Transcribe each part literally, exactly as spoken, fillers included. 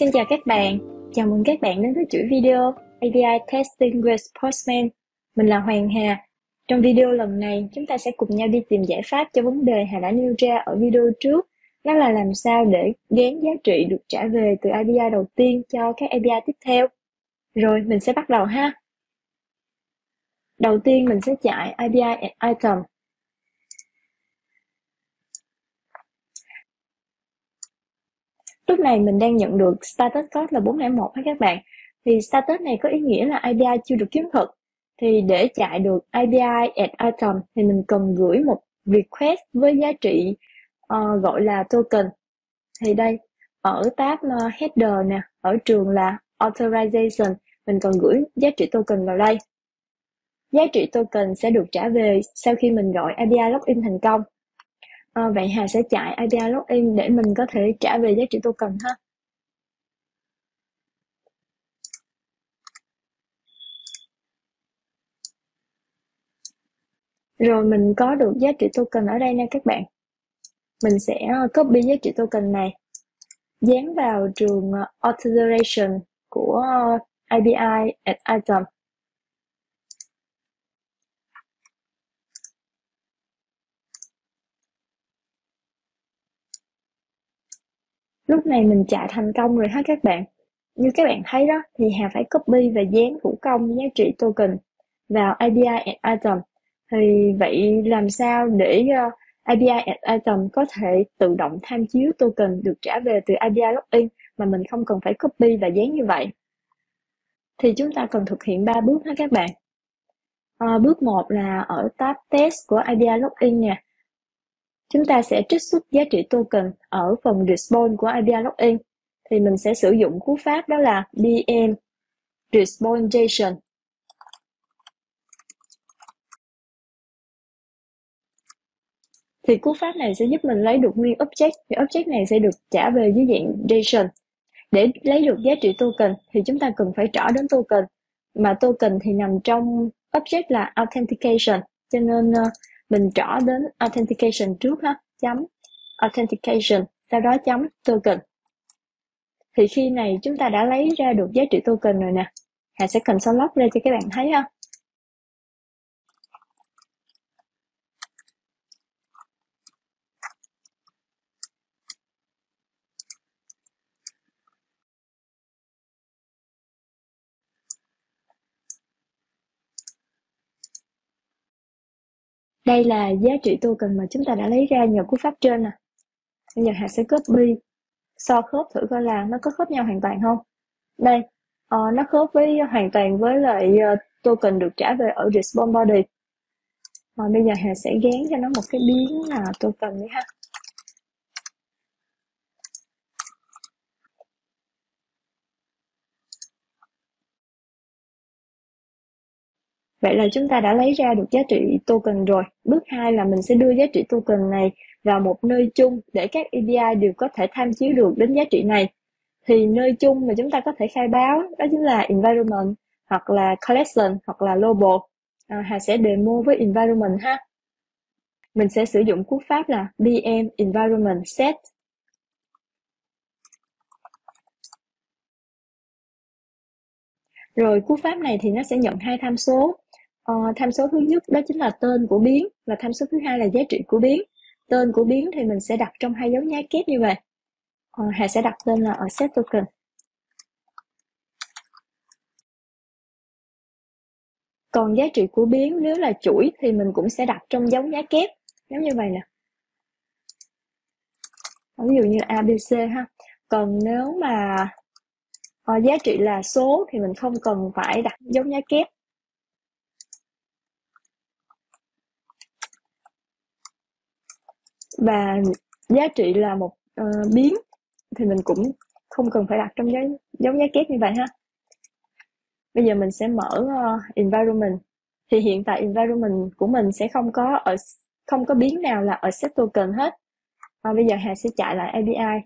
Xin chào các bạn, chào mừng các bạn đến với chuỗi video a pê i Testing with Postman. Mình là Hoàng Hà. Trong video lần này, chúng ta sẽ cùng nhau đi tìm giải pháp cho vấn đề Hà đã nêu ra ở video trước. Đó là làm sao để gán giá trị được trả về từ a pê i đầu tiên cho các a pê i tiếp theo. Rồi, mình sẽ bắt đầu ha. Đầu tiên mình sẽ chạy a pê i add item. Lúc này mình đang nhận được status code là bốn không một ha các bạn. Thì status này có ý nghĩa là a pê i chưa được chứng thực. Thì để chạy được a pê i add item thì mình cần gửi một request với giá trị uh, gọi là token. Thì đây, ở tab uh, header nè, ở trường là authorization, mình cần gửi giá trị token vào đây. Giá trị token sẽ được trả về sau khi mình gọi a pê i login thành công. À, vậy Hà sẽ chạy a pê i login để mình có thể trả về giá trị token ha. Rồi mình có được giá trị token ở đây nha các bạn. Mình sẽ copy giá trị token này, dán vào trường authorization của a pê i add item. Lúc này mình chạy thành công rồi ha các bạn. Như các bạn thấy đó, thì Hà phải copy và dán thủ công giá trị token vào a pê i add item. Thì vậy làm sao để uh, a pê i add item có thể tự động tham chiếu token được trả về từ a pê i login mà mình không cần phải copy và dán như vậy? Thì chúng ta cần thực hiện ba bước ha các bạn. À, bước một là ở tab test của a pê i login nè. Chúng ta sẽ trích xuất giá trị token ở phần response của a pê i login. Thì mình sẽ sử dụng cú pháp đó là bm response.json. Thì cú pháp này sẽ giúp mình lấy được nguyên object. Thì object này sẽ được trả về dưới dạng JSON. Để lấy được giá trị token thì chúng ta cần phải trỏ đến token. Mà token thì nằm trong object là authentication. Cho nên uh, mình trỏ đến authentication trước ha. Chấm authentication. Sau đó chấm token. Thì khi này chúng ta đã lấy ra được giá trị token rồi nè. Hà sẽ console log ra cho các bạn thấy ha. Đây là giá trị token mà chúng ta đã lấy ra nhờ cú pháp trên nè. Bây giờ Hà sẽ copy, so khớp thử coi là nó có khớp nhau hoàn toàn không. Đây, uh, nó khớp với hoàn toàn với lại uh, token được trả về ở response body. Rồi bây giờ Hà sẽ gán cho nó một cái biến là token đi ha. Vậy là chúng ta đã lấy ra được giá trị token rồi. Bước hai là mình sẽ đưa giá trị token này vào một nơi chung để các a pê i đều có thể tham chiếu được đến giá trị này. Thì nơi chung mà chúng ta có thể khai báo đó chính là environment hoặc là collection hoặc là global. À, Hà sẽ demo với environment ha. Mình sẽ sử dụng cú pháp là bm environment set. Rồi cú pháp này thì nó sẽ nhận hai tham số. Ờ, tham số thứ nhất đó chính là tên của biến và tham số thứ hai là giá trị của biến. Tên của biến thì mình sẽ đặt trong hai dấu nháy kép như vậy. Ờ, Hà sẽ đặt tên là ở set token. Còn giá trị của biến nếu là chuỗi thì mình cũng sẽ đặt trong dấu nháy kép giống như vậy nè. Ví dụ như a bê xê ha. Còn nếu mà uh, giá trị là số thì mình không cần phải đặt dấu nháy kép. Và giá trị là một uh, biến thì mình cũng không cần phải đặt trong dấu, dấu nháy kép như vậy ha. Bây giờ mình sẽ mở uh, environment. Thì hiện tại environment của mình sẽ không có ở không có biến nào là ở set token hết. À, bây giờ Hà sẽ chạy lại a pê i.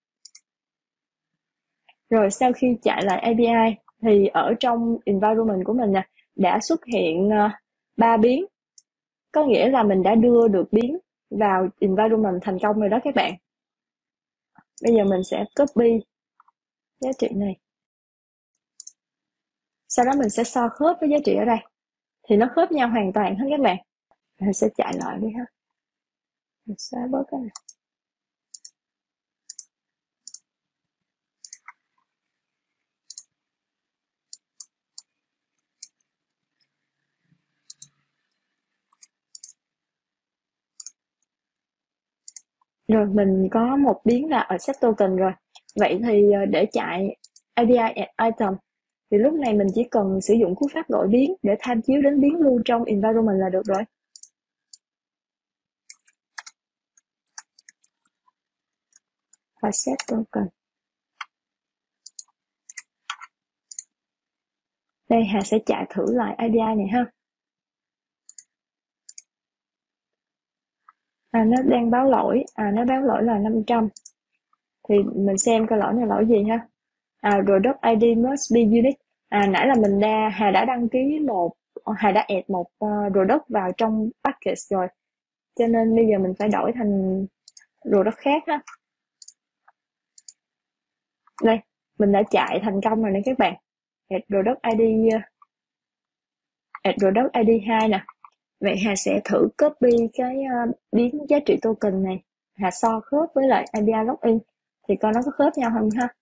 Rồi sau khi chạy lại a pê i thì ở trong environment của mình nè đã xuất hiện ba uh, biến. Có nghĩa là mình đã đưa được biến vào environment thành công rồi đó các bạn. Bây giờ mình sẽ copy giá trị này. Sau đó mình sẽ so khớp với giá trị ở đây. Thì nó khớp nhau hoàn toàn hết các bạn. Mình sẽ chạy lại đi ha. Mình xóa bớt cái này. Rồi mình có một biến là accept token rồi. Vậy thì để chạy a pê i add item thì lúc này mình chỉ cần sử dụng cú pháp gọi biến để tham chiếu đến biến lưu trong environment là được rồi. Accept token. Đây Hà sẽ chạy thử lại a pê i này ha. À, nó đang báo lỗi, à nó báo lỗi là năm trăm. Thì mình xem coi lỗi này lỗi gì ha. À, product i đê must be unique. À, nãy là mình đã, Hà đã đăng ký một, Hà đã add một uh, product vào trong bucket rồi. Cho nên bây giờ mình phải đổi thành product khác ha. Đây, mình đã chạy thành công rồi nè các bạn. Add product i đê, uh, add product i đê hai nè. Vậy Hà sẽ thử copy cái uh, biến giá trị token này. Hà so khớp với lại a pê i login. Thì coi nó có khớp nhau không ha.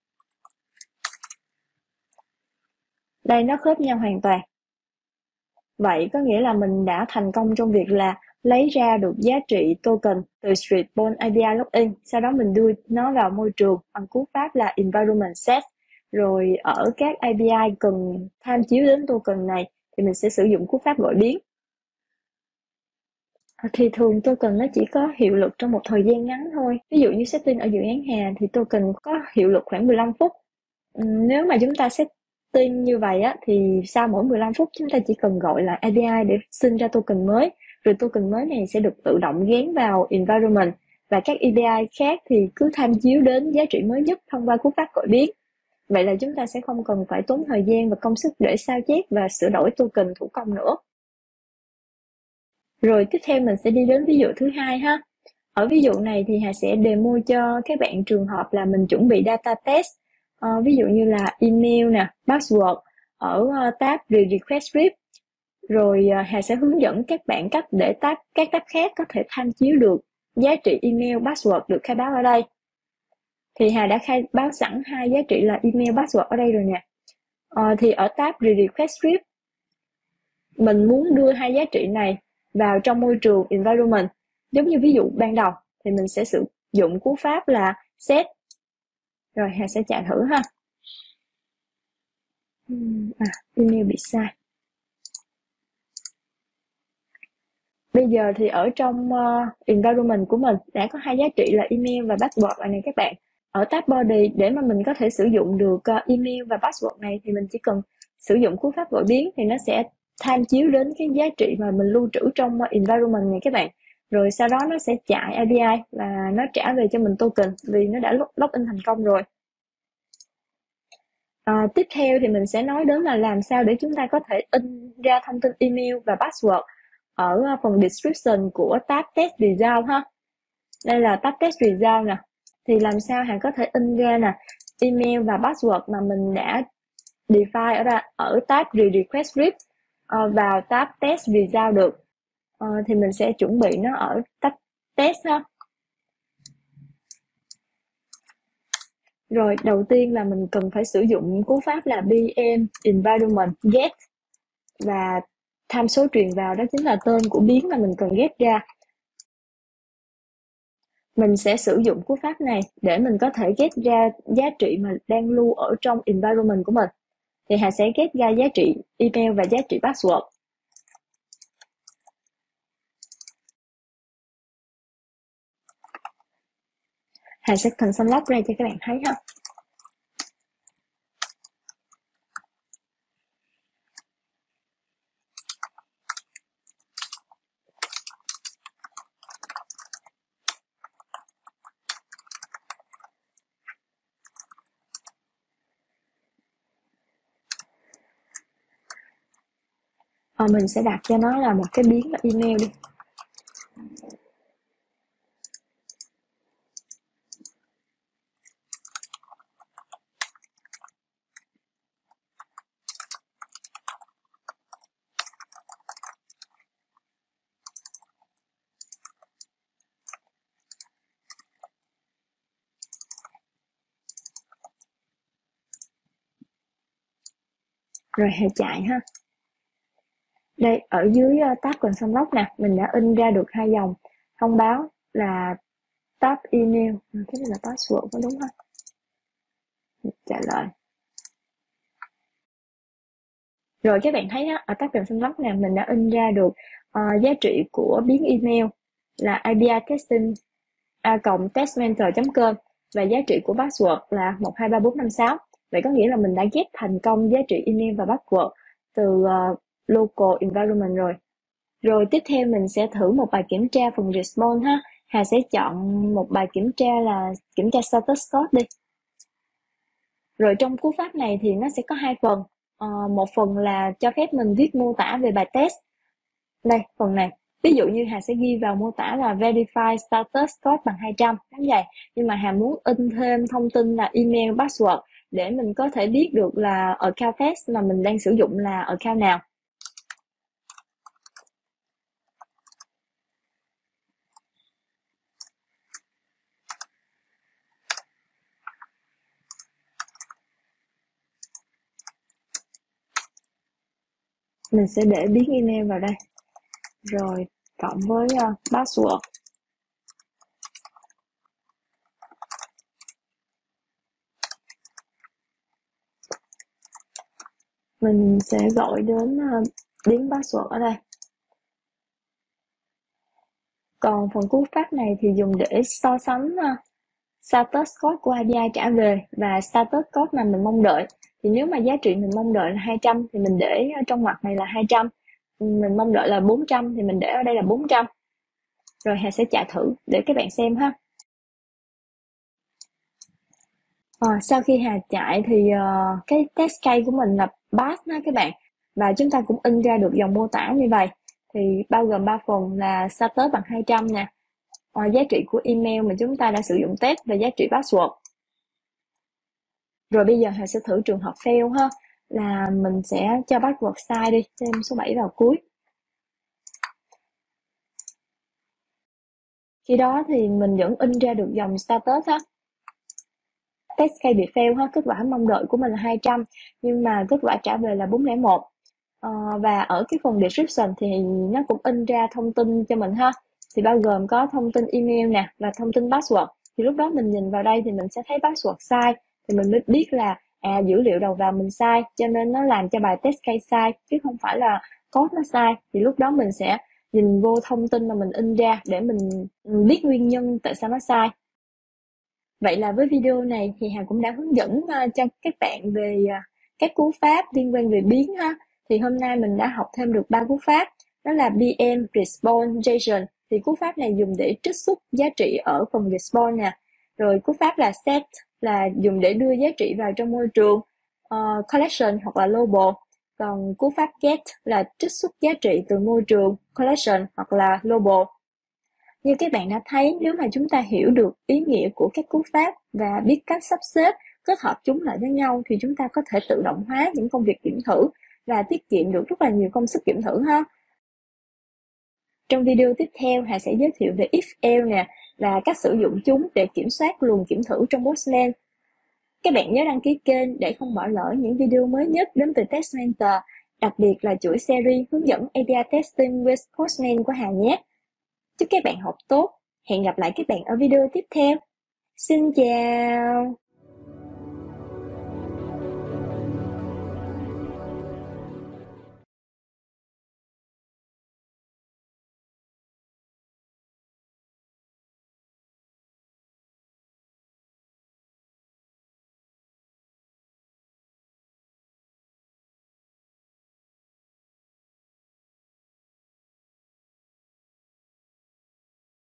Đây nó khớp nhau hoàn toàn. Vậy có nghĩa là mình đã thành công trong việc là lấy ra được giá trị token từ Streetball a pê i login. Sau đó mình đưa nó vào môi trường bằng cú pháp là environment set. Rồi ở các a pê i cần tham chiếu đến token này thì mình sẽ sử dụng cú pháp gọi biến. Thì thường token nó chỉ có hiệu lực trong một thời gian ngắn thôi. Ví dụ như setting ở dự án Hà thì token có hiệu lực khoảng mười lăm phút. Nếu mà chúng ta setting như vậy á, thì sau mỗi mười lăm phút chúng ta chỉ cần gọi lại a pê i để sinh ra token mới. Rồi token mới này sẽ được tự động ghém vào environment. Và các a pê i khác thì cứ tham chiếu đến giá trị mới nhất thông qua cú pháp gọi biến. Vậy là chúng ta sẽ không cần phải tốn thời gian và công sức để sao chép và sửa đổi token thủ công nữa. Rồi tiếp theo mình sẽ đi đến ví dụ thứ hai ha. Ở ví dụ này thì Hà sẽ demo cho các bạn trường hợp là mình chuẩn bị data test. À, ví dụ như là email nè, password ở uh, tab request script. Rồi uh, Hà sẽ hướng dẫn các bạn cách để tab các tab khác có thể tham chiếu được giá trị email, password được khai báo ở đây. Thì Hà đã khai báo sẵn hai giá trị là email, password ở đây rồi nè. À, thì ở tab request script mình muốn đưa hai giá trị này vào trong môi trường environment. Giống như ví dụ ban đầu thì mình sẽ sử dụng cú pháp là set. Rồi Hà sẽ chạy thử ha. À, email bị sai. Bây giờ thì ở trong uh, environment của mình đã có hai giá trị là email và password này các bạn. Ở tab body để mà mình có thể sử dụng được uh, email và password này thì mình chỉ cần sử dụng cú pháp gọi biến thì nó sẽ tham chiếu đến cái giá trị mà mình lưu trữ trong uh, environment này các bạn. Rồi sau đó nó sẽ chạy a pê i và nó trả về cho mình token vì nó đã login thành công rồi. À, tiếp theo thì mình sẽ nói đến là làm sao để chúng ta có thể in ra thông tin email và password ở phần description của tab test result ha. Đây là tab test result nè. Thì làm sao Hà có thể in ra nè email và password mà mình đã define ở ra ở tab request script uh, vào tab test result được. Uh, thì mình sẽ chuẩn bị nó ở tab test ha. Rồi đầu tiên là mình cần phải sử dụng cú pháp là bm environment get và tham số truyền vào đó chính là tên của biến mà mình cần get ra. Mình sẽ sử dụng cú pháp này để mình có thể get ra giá trị mà đang lưu ở trong environment của mình. Thì Hà sẽ get ra giá trị email và giá trị password. Hà sẽ console log ra cho các bạn thấy ha. Ờ, mình sẽ đặt cho nó là một cái biến là email đi. Rồi Hà chạy ha. Đây, ở dưới uh, tab Console Log nè, mình đã in ra được hai dòng thông báo là tab email, cái này là password có đúng không? Trả lời. Rồi các bạn thấy á, ở tab Console Log nè, mình đã in ra được uh, giá trị của biến email là abitesting a cộng testmentor chấm com và giá trị của password là một hai ba bốn năm sáu. Vậy có nghĩa là mình đã ghép thành công giá trị email và password từ uh, local environment rồi. Rồi tiếp theo mình sẽ thử một bài kiểm tra phần response ha. Hà sẽ chọn một bài kiểm tra là kiểm tra status code đi. Rồi trong cú pháp này thì nó sẽ có hai phần. Ờ, một phần là cho phép mình viết mô tả về bài test. Đây, phần này. Ví dụ như Hà sẽ ghi vào mô tả là verify status code bằng hai trăm, giống vậy. Nhưng mà Hà muốn in thêm thông tin là email, password để mình có thể biết được là account test mà mình đang sử dụng là account nào. Mình sẽ để biến email vào đây. Rồi cộng với uh, password. Mình sẽ gọi đến uh, biến password ở đây. Còn phần cú pháp này thì dùng để so sánh uh, status code của a pê i trả về và status code mà mình mong đợi. Thì nếu mà giá trị mình mong đợi là hai trăm thì mình để trong ngoặc này là hai trăm. Mình mong đợi là bốn trăm thì mình để ở đây là bốn trăm. Rồi Hà sẽ chạy thử để các bạn xem ha. À, sau khi Hà chạy thì uh, cái test case của mình là pass đó các bạn. Và chúng ta cũng in ra được dòng mô tả như vậy. Thì bao gồm ba phần là status bằng hai trăm nè. Uh, giá trị của email mà chúng ta đã sử dụng test và giá trị password. Rồi bây giờ Hà sẽ thử trường hợp fail ha. Là mình sẽ cho password sai đi. Thêm số bảy vào cuối. Khi đó thì mình vẫn in ra được dòng status ha. Test case bị fail ha, kết quả mong đợi của mình là hai trăm nhưng mà kết quả trả về là bốn không một. Ờ, và ở cái phần description thì nó cũng in ra thông tin cho mình ha. Thì bao gồm có thông tin email nè và thông tin password. Thì lúc đó mình nhìn vào đây thì mình sẽ thấy password sai thì mình mới biết là à dữ liệu đầu vào mình sai cho nên nó làm cho bài test case sai chứ không phải là code nó sai. Thì lúc đó mình sẽ nhìn vô thông tin mà mình in ra để mình biết nguyên nhân tại sao nó sai. Vậy là với video này thì Hà cũng đã hướng dẫn uh, cho các bạn về uh, các cú pháp liên quan về biến ha. Thì hôm nay mình đã học thêm được ba cú pháp. Đó là bê em, Response, JSON. Thì cú pháp này dùng để trích xuất giá trị ở phần Response nè. Rồi cú pháp là Set là dùng để đưa giá trị vào trong môi trường uh, Collection hoặc là Global. Còn cú pháp Get là trích xuất giá trị từ môi trường Collection hoặc là Global. Như các bạn đã thấy, nếu mà chúng ta hiểu được ý nghĩa của các cú pháp và biết cách sắp xếp, kết hợp chúng lại với nhau thì chúng ta có thể tự động hóa những công việc kiểm thử và tiết kiệm được rất là nhiều công sức kiểm thử ha. Trong video tiếp theo, Hà sẽ giới thiệu về if-else nè và cách sử dụng chúng để kiểm soát luồng kiểm thử trong Postman. Các bạn nhớ đăng ký kênh để không bỏ lỡ những video mới nhất đến từ Test Mentor, đặc biệt là chuỗi series hướng dẫn a pê i Testing with Postman của Hà nhé. Chúc các bạn học tốt. Hẹn gặp lại các bạn ở video tiếp theo. Xin chào!